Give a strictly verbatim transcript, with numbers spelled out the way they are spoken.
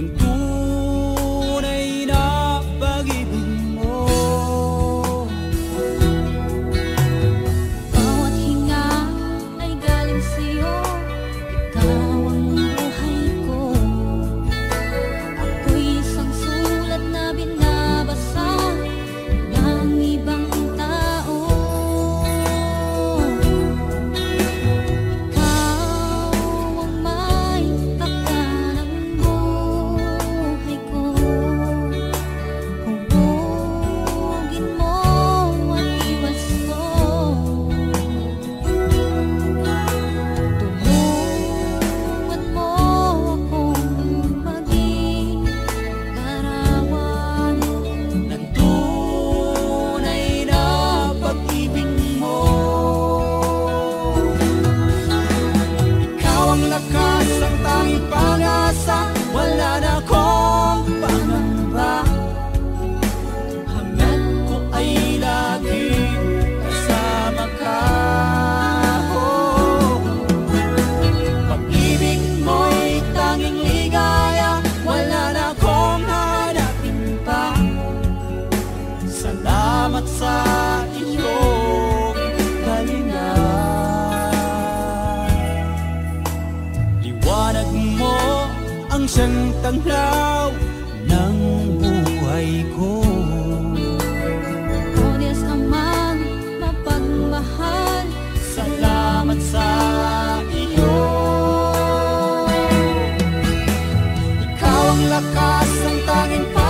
ng tunay na pag-ibig mo. Bawat hinga ay galing sa'yo, ikaw ang buhay ko. Ako'y isang sulat na binabasa ng ibang tao. Ikaw ang may takda ng buhay ko. Hubugin mo at iwasto. Tulungan mo akong maging larawan Ng tunay na pag-ibig mo. Ikaw ang lakas, ang tanging pag-asa, wala na akong pangamba. Hangad ko ay laging kasama ka. Oh, pag-ibig mo'y tanging ligaya, wala na akong hanapin pa. Salamat sa iyong kalinga. Liwanag mo ang siyang tanglaw ng buhay ko. O Diyos amang mapagmahal, Salamat sa iyo. Ikaw ang lakas, ang tanging